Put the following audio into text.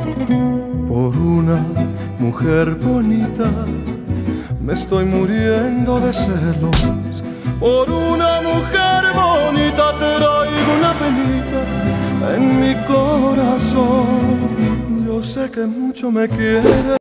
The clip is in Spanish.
Por una mujer bonita me estoy muriendo de celos. Por una mujer bonita traigo una penita en mi corazón. Yo sé que mucho me quiere.